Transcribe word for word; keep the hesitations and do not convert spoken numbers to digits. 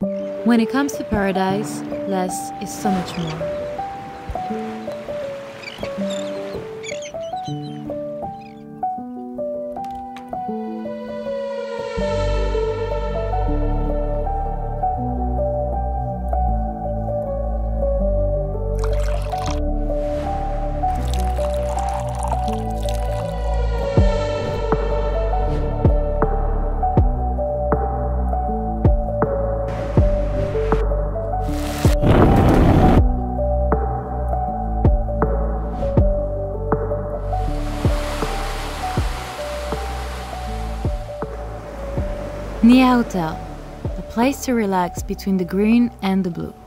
When it comes to paradise, less is so much more. Nya Hotel, a place to relax between the green and the blue.